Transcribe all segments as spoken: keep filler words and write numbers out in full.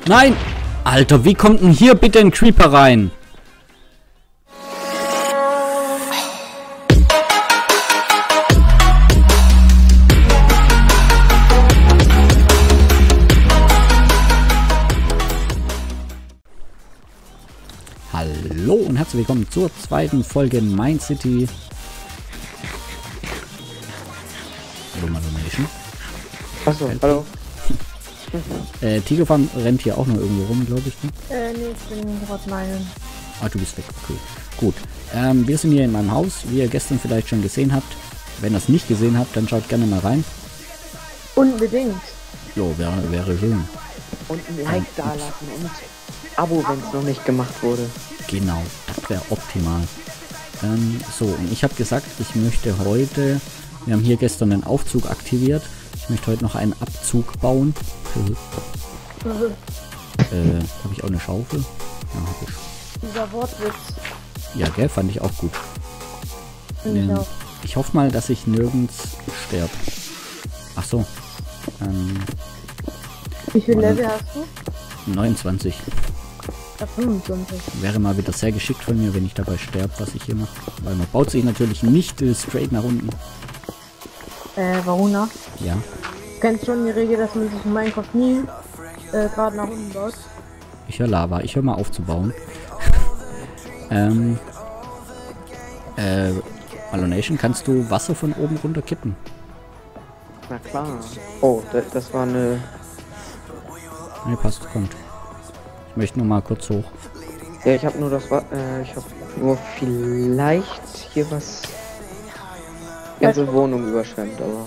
Nein! Alter, wie kommt denn hier bitte ein Creeper rein? Hallo und herzlich willkommen zur zweiten Folge Mind City. Hallo Malonation. Achso, hallo. äh, Tigerfarm rennt hier auch noch irgendwo rum, glaube ich. Ne? Äh, nee, ich bin gerade meinen. Ah, du bist weg, okay. Gut. Ähm, wir sind hier in meinem Haus, wie ihr gestern vielleicht schon gesehen habt. Wenn ihr es nicht gesehen habt, dann schaut gerne mal rein. Unbedingt. Jo, wäre, wäre schön. Und ein Like da lassen und Abo, wenn es noch nicht gemacht wurde. Genau, das wäre optimal. Ähm, so, und ich habe gesagt, ich möchte heute, wir haben hier gestern einen Aufzug aktiviert, ich möchte heute noch einen Abzug bauen. äh, habe ich auch eine Schaufel? Ja, habe ich. Dieser Wortwitz. Ja, gell, fand ich auch gut. Ähm, Ähm, ich hoffe mal, dass ich nirgends sterbe. Ach so. Ähm, Wie viel und- Level hast du? neunundzwanzig. Ja, fünfundzwanzig. Wäre mal wieder sehr geschickt von mir, wenn ich dabei sterbe, was ich hier mache. Weil man baut sich natürlich nicht äh, straight nach unten. Äh, warum nach? Ja. Du kennst schon die Regel, dass man sich in Minecraft nie äh, gerade nach unten baut. Ich höre Lava. Ich höre mal auf zu bauen. ähm. Äh. Malonation, kannst du Wasser von oben runter kippen? Na klar. Oh, das, das war eine... Ne, passt, kommt. Ich möchte nur mal kurz hoch. Ja, ich habe nur das... Wa- Äh, ich habe nur vielleicht hier was... Die ganze Wohnung überschwemmt, aber...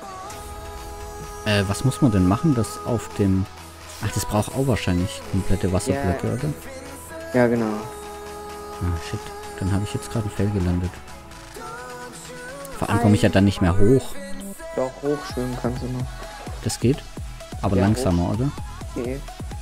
Äh, was muss man denn machen, dass auf dem... Ach, das braucht auch wahrscheinlich komplette Wasserblöcke, Ja. oder? Ja, genau. Ah, shit. Dann habe ich jetzt gerade ein Fell gelandet. Vor allem komme ich ja dann nicht mehr hoch. Doch, hochschwimmen kannst du noch. Das geht. Aber Ja, langsamer, oder? Okay.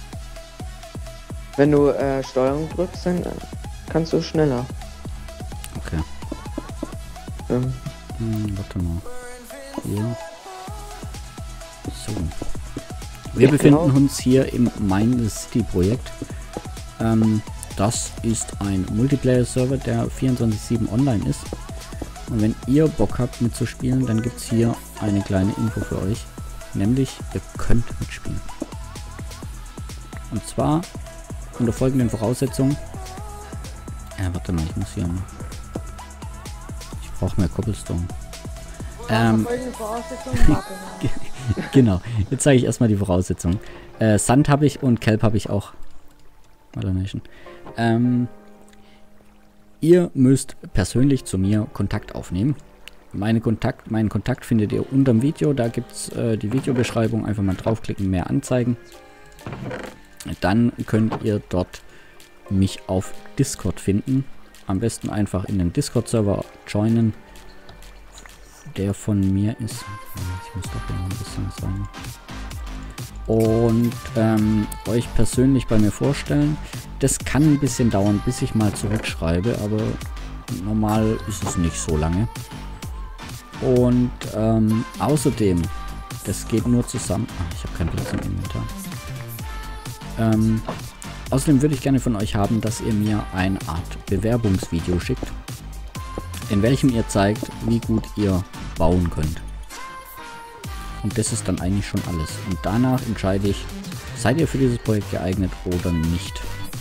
Wenn du äh, Steuerung drückst, dann äh, kannst du schneller. Okay. Ähm, Hm, warte mal. Hier. So. Wir Ich befinden glaub- uns hier im Mind City Projekt. Ähm, das ist ein Multiplayer-Server, der vierundzwanzig sieben online ist. Und wenn ihr Bock habt mitzuspielen, dann gibt es hier eine kleine Info für euch. Nämlich, ihr könnt mitspielen. Und zwar unter folgenden Voraussetzungen. Ja, warte mal, ich muss hier mal. Ich brauche mehr Cobblestone. Ähm, Folgende Voraussetzungen. Warte mal. genau, jetzt zeige ich erstmal die Voraussetzungen. Äh, Sand habe ich und Kelp habe ich auch. Malonation. Ähm, ihr müsst persönlich zu mir Kontakt aufnehmen. Meine Kontakt, meinen Kontakt findet ihr unter dem Video. Da gibt es äh, die Videobeschreibung. Einfach mal draufklicken, mehr anzeigen. Dann könnt ihr dort mich auf Discord finden. Am besten einfach in den Discord-Server joinen. Der von mir ist... Ich muss doch mal ein bisschen sagen. Und ähm, euch persönlich bei mir vorstellen. Das kann ein bisschen dauern, bis ich mal zurückschreibe, aber normal ist es nicht so lange. Und ähm, außerdem, das geht nur zusammen... Ach, ich habe keinen Platz im Inventar. Ähm, außerdem würde ich gerne von euch haben, dass ihr mir eine Art Bewerbungsvideo schickt, in welchem ihr zeigt, wie gut ihr bauen könnt. Und das ist dann eigentlich schon alles. Und danach entscheide ich, seid ihr für dieses Projekt geeignet oder nicht.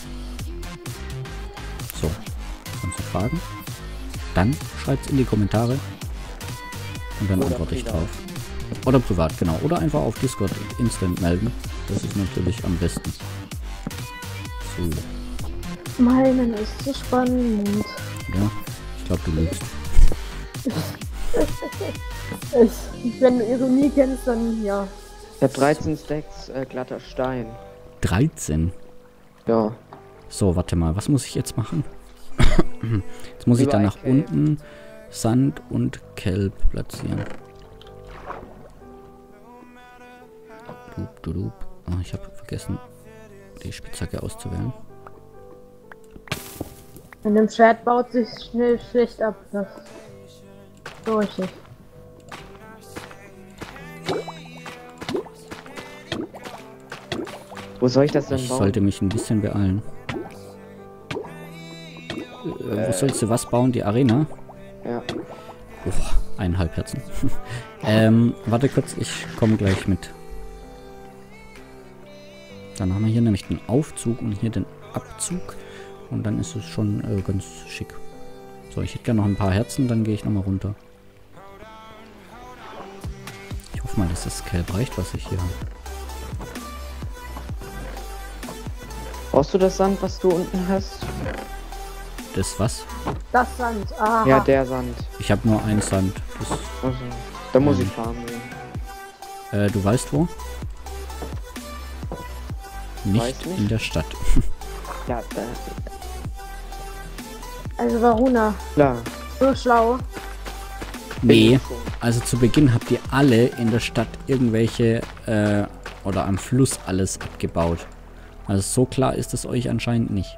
So, sonst noch Fragen? Dann schreibt es in die Kommentare und dann Oder antworte ich privat. drauf. Oder privat, genau. Oder einfach auf Discord instant melden. Das ist natürlich am besten. So, Meinen ist so spannend. ja. Ich glaube, du lügst. Es, wenn du Ironie kennst, dann ja. ich habe dreizehn Stacks äh, glatter Stein. dreizehn. Ja. So, warte mal. Was muss ich jetzt machen? Jetzt muss ich dann nach Überall Kelp. unten Sand und Kelp platzieren. Dup, du, dup. Ah, ich habe vergessen, die Spitzhacke auszuwählen. In dem Chat baut sich schnell schlecht ab. Das durch ist. Wo soll ich das denn Ich bauen? sollte mich ein bisschen beeilen. Äh, wo sollst du was bauen? Die Arena? Ja. Uff, eineinhalb Herzen. ähm, warte kurz, ich komme gleich mit. Dann haben wir hier nämlich den Aufzug und hier den Abzug. Und dann ist es schon äh, ganz schick. So, ich hätte gerne noch ein paar Herzen, dann gehe ich nochmal runter. Ich hoffe mal, dass das Kelb reicht, was ich hier habe. Brauchst du das Sand, was du unten hast? Das was? Das Sand. Aha. Ja, der Sand. Ich habe nur einen Sand. Das, Also, da muss Ähm. ich farmen gehen. äh, du weißt wo? Nicht, Weiß nicht. in der Stadt. Ja, da. Also Varuna, Klar. so schlau. Nee, Bin ich schon. also zu Beginn habt ihr alle in der Stadt irgendwelche, äh, oder am Fluss alles abgebaut. Also so klar ist es euch anscheinend nicht.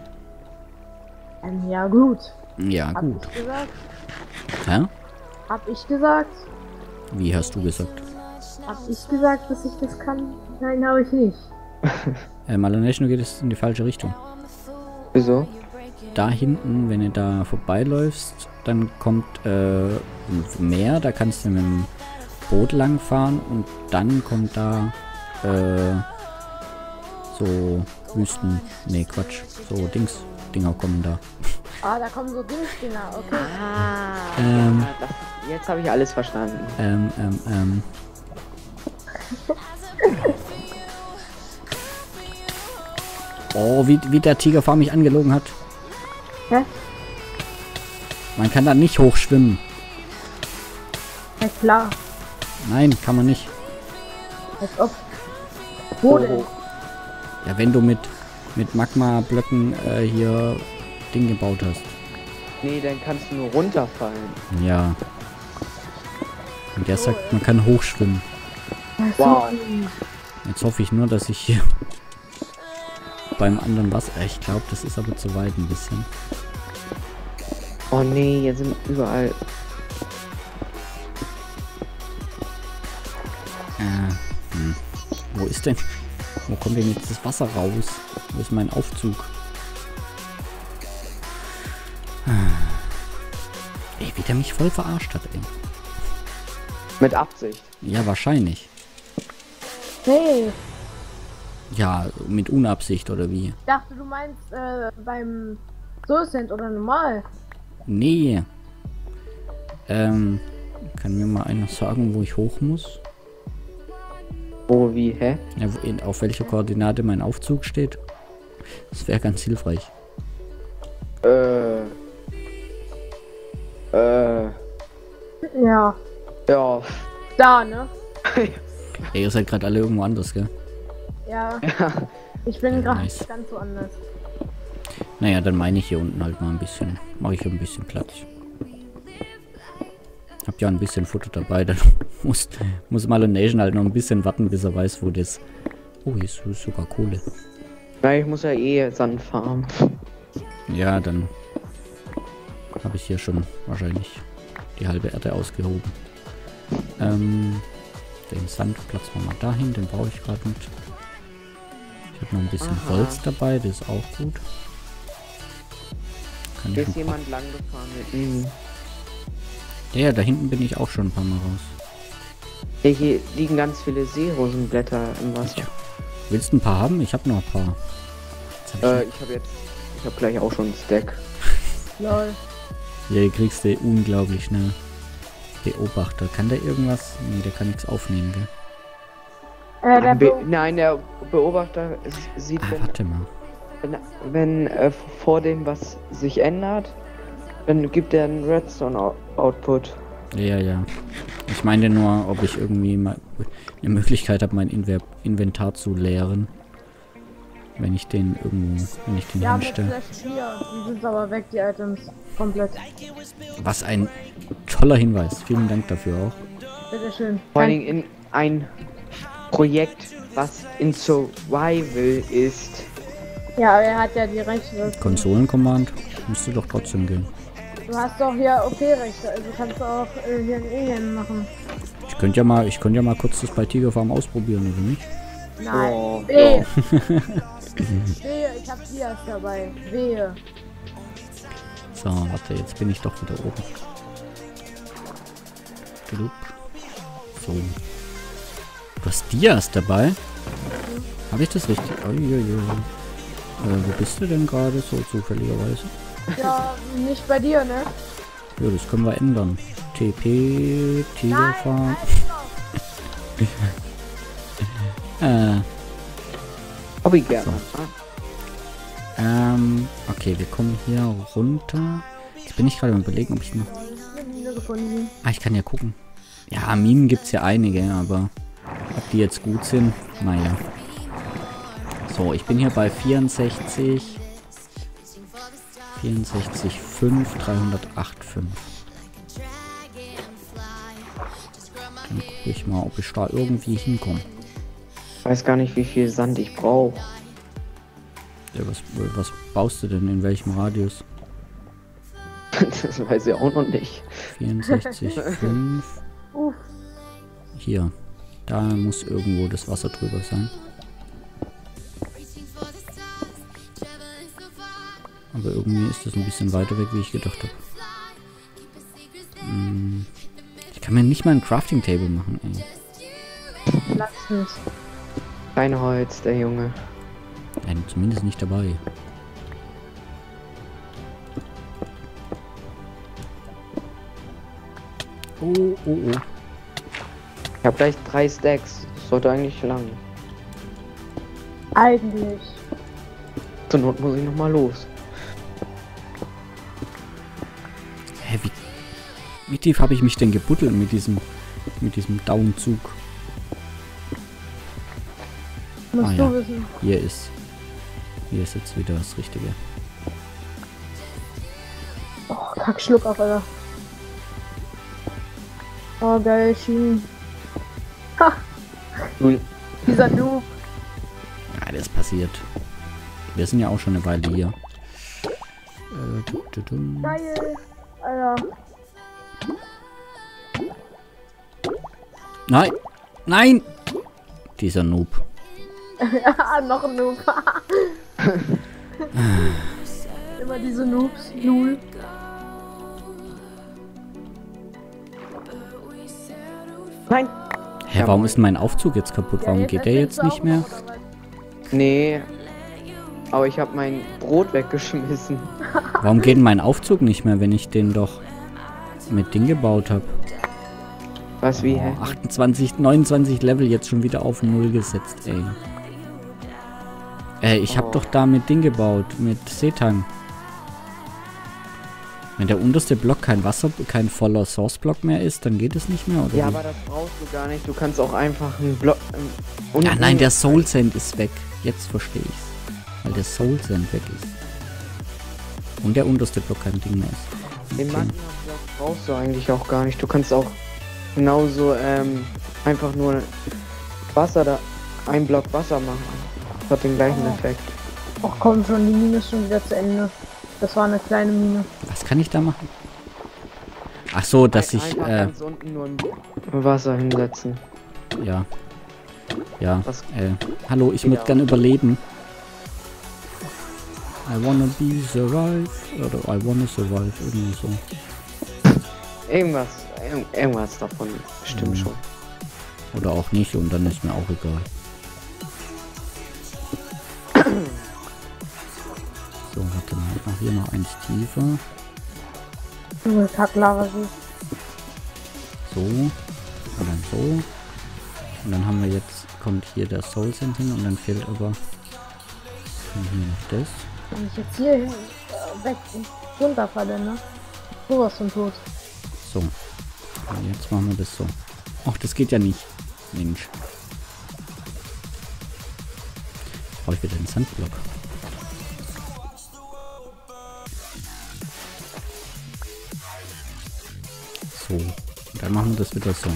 Ähm, ja gut. Ja, Hab gut. ich gesagt? Hä? Hab ich gesagt? Wie hast du gesagt? Hab ich gesagt, dass ich das kann? Nein, habe ich nicht. Äh, Malonation geht es in die falsche Richtung. Wieso? Da hinten, wenn du da vorbeiläufst, dann kommt äh, ein Meer, da kannst du mit dem Boot langfahren und dann kommt da äh, so Wüsten, nee Quatsch, so Dings, Dinger kommen da. Ah, da kommen so Dingsdinger, okay. Ah, Ähm. ja, das, jetzt habe ich alles verstanden. Ähm, ähm, ähm. Oh, wie, wie der Tigerfarm mich angelogen hat. Hä? Man kann da nicht hochschwimmen. Ja klar, Nein, kann man nicht. als ob. Wo denn? Oh, Ja, wenn du mit, mit Magma-Blöcken äh, hier Ding gebaut hast. nee, dann kannst du nur runterfallen. Ja. Und der sagt, man kann hochschwimmen. Ja, so. Wow. Jetzt hoffe ich nur, dass ich hier beim anderen Wasser... Ich glaube, das ist aber zu weit ein bisschen. Oh nee, hier sind überall. Äh, hm. Wo ist denn... Wo kommt denn jetzt das Wasser raus? Wo ist mein Aufzug? Ey, wie der mich voll verarscht hat, ey. Mit Absicht. Ja, wahrscheinlich. Nee, Ja, mit Unabsicht oder wie? ich dachte, du meinst äh, beim Soul Sand oder normal. Nee. Ähm, kann mir mal einer sagen, wo ich hoch muss? Oh, wie, hä? Ja, wo, in, auf welcher Koordinate mein Aufzug steht? Das wäre ganz hilfreich. Äh. Äh. Ja, Ja. da, ne? Ey, ihr seid gerade alle irgendwo anders, gell? Ja, Ja. ich bin gerade Nice. ganz so anders. Naja, dann meine ich hier unten halt mal ein bisschen. Mache ich hier ein bisschen Platz. Hab ja ein bisschen Futter dabei, dann muss, muss Malonation halt noch ein bisschen warten, bis er weiß, wo das... Oh, hier ist sogar Kohle. Weil ich muss ja eh Sand farmen. Ja, dann habe ich hier schon wahrscheinlich die halbe Erde ausgehoben. Ähm, den Sand platzen wir mal dahin, den brauche ich gerade mit. Ich habe noch ein bisschen Aha. Holz dabei, das ist auch gut. Kann Hier ich ist ein paar... jemand lang gefahren mit ihm. Ja, da hinten bin ich auch schon ein paar Mal raus. Ja, hier liegen ganz viele Seerosenblätter im Wasser. Willst du ein paar haben? Ich habe noch ein paar. Jetzt hab ich Äh, ich habe jetzt. Ich habe gleich auch schon einen Stack. Lol. Ja, hier kriegst du unglaublich schnell. Beobachter. Kann der irgendwas? Nee, der kann nichts aufnehmen, gell? Äh, der Be Bo Nein, der Beobachter s- sieht, Ah, wenn, warte mal. wenn, wenn äh, vor dem was sich ändert, dann gibt er einen Redstone-Output. Ja, ja. Ich meine nur, ob ich irgendwie mal eine Möglichkeit habe, mein Inver Inventar zu leeren. Wenn ich den irgendwo, wenn ich den ja, mit hinstelle. Flash vier. Die sind aber weg, die Items. Komplett. Was ein toller Hinweis. Vielen Dank dafür auch. Bitteschön. Vor allen Kein- Dingen in ein Projekt, was in Survival ist. Ja, aber er hat ja die Rechte. Konsolencommand müsste doch trotzdem gehen. Du hast doch hier O P-Rechte, also kannst du auch äh, hier ein Alien machen. Ich könnte ja mal, ich könnte ja mal kurz das bei Tigerfarm ausprobieren, oder nicht? Nein. Oh, Wehe. Wehe, ich hab Dias dabei. Wehe. So, warte, jetzt bin ich doch wieder oben. Glup. So. Du hast Dias dabei? Habe ich das richtig? Uiuiui. Äh, wo bist du denn gerade so zufälligerweise? Ja, nicht bei dir, ne? Ja, das können wir ändern. T P, Tigerfarm. äh. Hab ich gerne. So. Ähm, okay, wir kommen hier runter. Jetzt bin ich gerade am Überlegen, ob ich noch... Eine Mine gefunden. Ah, ich kann ja gucken. Ja, Minen gibt es ja einige, aber ob die jetzt gut sind, naja. So, ich bin hier bei vierundsechzig, vierundsechzig, fünf, dreihundertacht, fünf. Dann gucke ich mal, ob ich da irgendwie hinkomme. Ich weiß gar nicht, wie viel Sand ich brauche. Ja, was, was baust du denn? In welchem Radius? Das weiß ich auch noch nicht. vierundsechzig, fünf. Uff. Hier. Da muss irgendwo das Wasser drüber sein. Aber irgendwie ist das ein bisschen weiter weg, wie ich gedacht habe. Hm. Ich kann mir nicht mal ein Crafting Table machen, ey. Lass mich. Kein Holz, der Junge. Nein, zumindest nicht dabei. Oh, oh, oh. Ich habe gleich drei Stacks. Das sollte eigentlich lang. Eigentlich. Zur Not muss ich noch mal los. Hä, wie, wie tief habe ich mich denn gebuddelt mit diesem, mit diesem Downzug? Musst Ah, du ja. wissen. Hier ist, hier ist jetzt wieder das Richtige. Oh, kack, Schluck auf, Alter. Oh, geil, Schienen. Ha, Nun, dieser Noob. Ja, das passiert. Wir sind ja auch schon eine Weile hier. Äh, du, du, du. Geil. Alter. Nein! Nein! Dieser Noob. Ja, noch ein Noob. Immer diese Noobs. Lul. nein. Hä, warum ist denn mein Aufzug jetzt kaputt? Warum Ja, geht der jetzt erzählst nicht du auch mehr? noch, oder was? Nee. Aber ich habe mein Brot weggeschmissen. Warum geht denn mein Aufzug nicht mehr, wenn ich den doch mit Ding gebaut habe? Was wie, hä? Oh, achtundzwanzig, neunundzwanzig Level jetzt schon wieder auf null gesetzt, ey. Äh, ich habe Oh. doch da mit Ding gebaut, mit Seetang. Wenn der unterste Block kein Wasser, kein voller Source-Block mehr ist, dann geht es nicht mehr, oder Ja, wie? aber das brauchst du gar nicht. Du kannst auch einfach einen Block... Ähm, Ja, unten- nein, der Soul Sand ist weg. Jetzt verstehe ich's. Weil der Soul Sand weg ist. Und der unterste Block kein Ding mehr ist. Den Okay. Magma-Block brauchst du eigentlich auch gar nicht. Du kannst auch genauso ähm, einfach nur Wasser da... Ein Block Wasser machen. Das hat den gleichen Effekt. Ach komm schon, die Mine ist schon wieder zu Ende. Das war eine kleine Mine. Was kann ich da machen? Ach so, dass Ein- ich, einfach äh, ganz unten nur ein Wasser hinsetzen. ja. Ja, Was- äh, hallo, ich würde Ja. gern überleben. I wanna be survive. Oder I wanna survive, irgendwie so. Irgendwas, irg- irgendwas davon stimmt Mhm. schon. Oder auch nicht und dann ist mir auch egal. So, warte mal, ich mach hier noch eins tiefer. Junge, kack, Lava. So. Und dann so. Und dann haben wir jetzt, kommt hier der Soul Sand hin und dann fehlt aber und hier noch das. Wenn ich jetzt hier hin, äh, weg und runterfalle, ne? Sowas von tot. So. Und jetzt machen wir das so. Ach, das geht ja nicht. Mensch. Brauche ich wieder den Sandblock. So. Und dann machen wir das wieder so.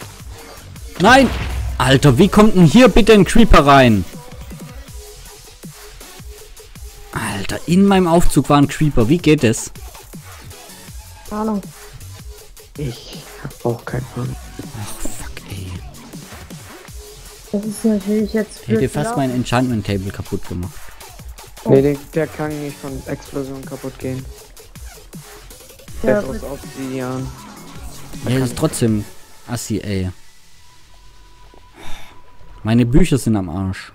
Nein! Alter, wie kommt denn hier bitte ein Creeper rein? Alter, in meinem Aufzug war ein Creeper. Wie geht das? Keine Ahnung. Ich hab auch keinen Plan. Ach, fuck, ey. Das ist natürlich jetzt Ich hätte blöd fast gelaufen. mein Enchantment Table kaputt gemacht. Oh. Nee, der, der kann nicht von Explosion kaputt gehen. Der Ja, ist aus mit- Obsidian. Ja, das ist trotzdem assi, ey. Meine Bücher sind am Arsch.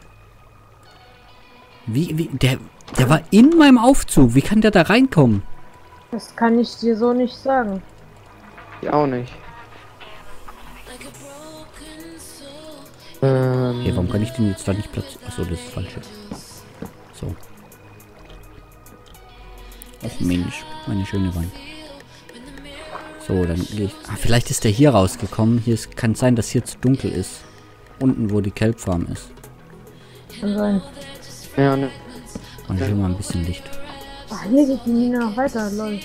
Wie, wie, der, der war in meinem Aufzug. Wie kann der da reinkommen? Das kann ich dir so nicht sagen. Ich auch nicht. Ähm, Hey, warum kann ich den jetzt da nicht platzieren? Achso, das ist falsch. So. Ach Mensch, meine schöne Wand. So, dann gehe ich... Ah, vielleicht ist der hier rausgekommen. Hier ist, kann sein, dass hier zu dunkel ist. Unten, wo die Kelpfarm ist. Kann sein. ja, ne. Und hier mal ein bisschen Licht. Ach, hier geht die Mine noch weiter, lol.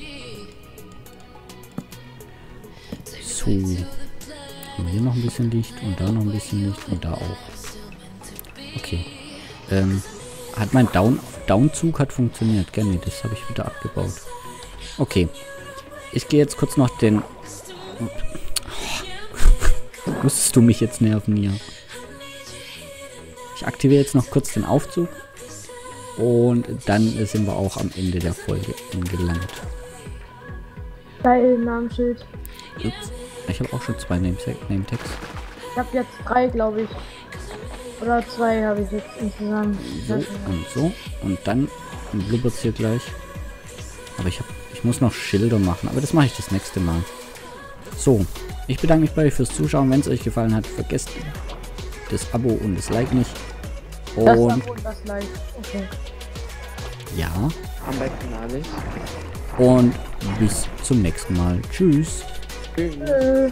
So. Haben wir hier noch ein bisschen Licht und da noch ein bisschen Licht und da auch. Okay. Ähm, hat mein Down Downzug hat funktioniert, gell? Nee, das habe ich wieder abgebaut. Okay. Ich gehe jetzt kurz noch den... Musstest du mich jetzt nerven hier? Ich aktiviere jetzt noch kurz den Aufzug. Und dann sind wir auch am Ende der Folge angelangt. Geil, Namensschild. Ups. Ich habe auch schon zwei Namesec- Name-Tags. Ich habe jetzt drei, glaube ich. Oder zwei habe ich jetzt insgesamt. So und so. Und dann blubbert es hier gleich. Aber ich, hab, ich muss noch Schilder machen. Aber das mache ich das nächste Mal. So. Ich bedanke mich bei euch fürs Zuschauen. Wenn es euch gefallen hat, vergesst das Abo und das Like nicht. Das Und Abo und das Like. Okay. ja. Am besten alles. Und bis zum nächsten Mal. Tschüss. Tschüss. Äh.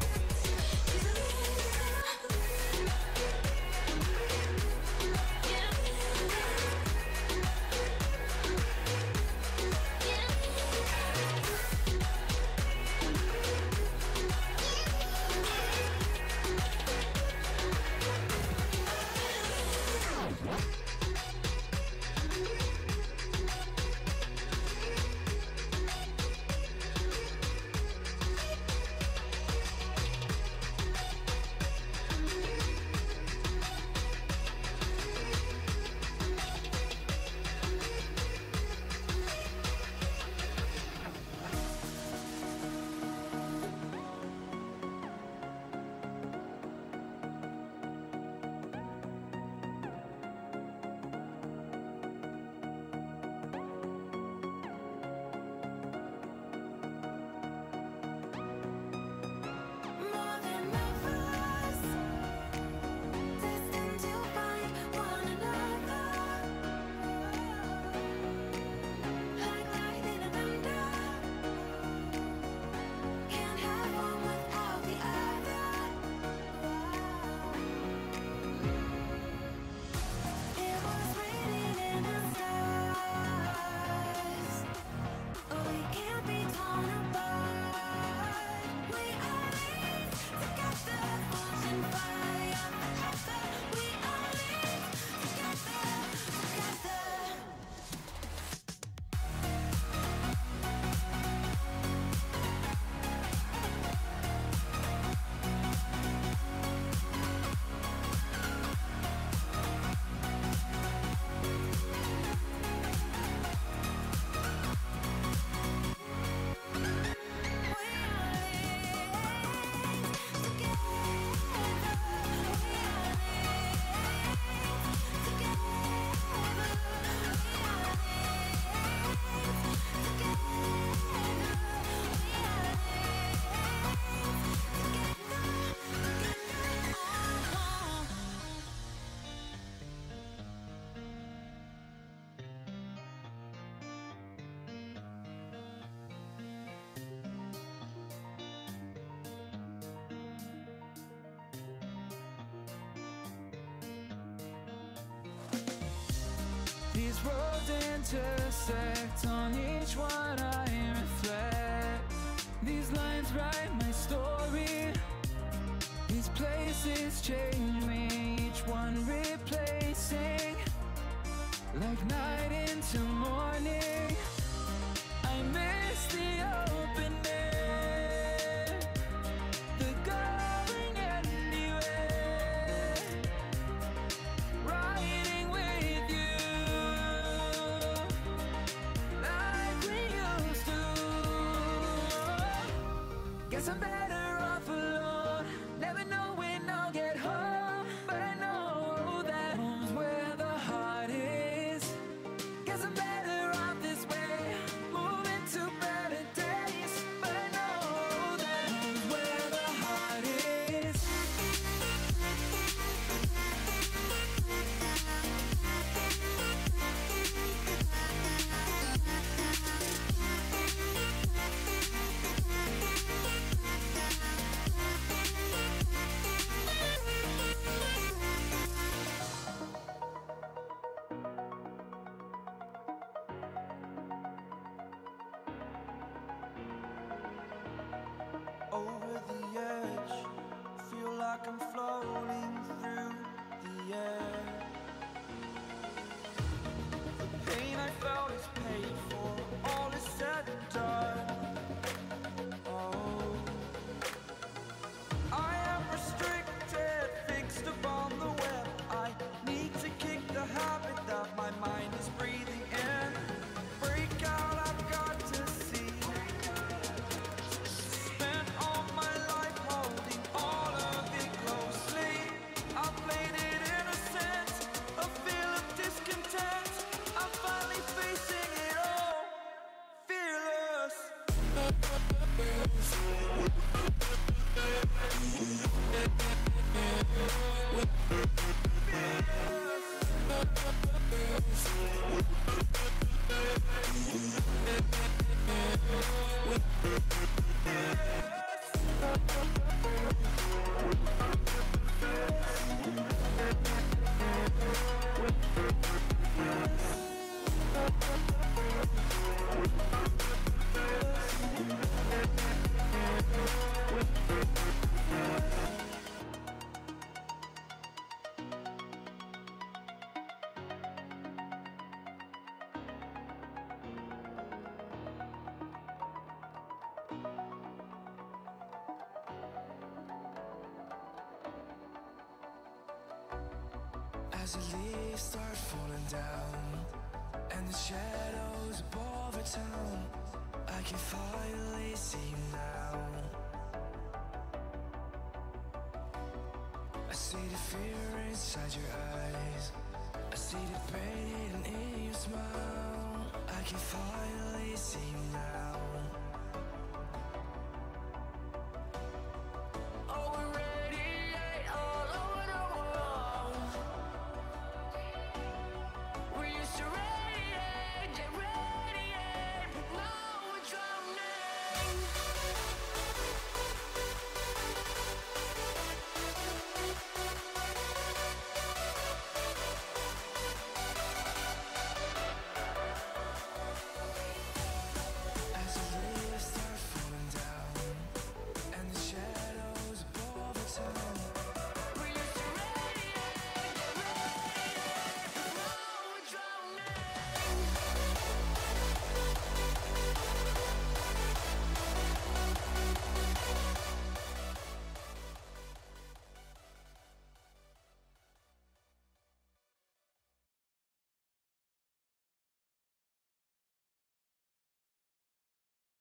These roads intersect, on each one I reflect. These lines write my story. These places change me, each one replacing. Like night in over the edge. Feel like I'm floating through the air. The pain I felt is paid for, all is said and done. Oh, I am restricted, fixed upon the web. I need to kick the habit that my mind is breathing in. Break out, I've got to see. Spent all my life holding all of it closely. I played it innocent, a feel of discontent. I'm finally facing it all, fearless. As the leaves start falling down and the shadows above the town, I can finally see you now. I see the fear inside your eyes, I see the pain in your smile. I can finally see you now.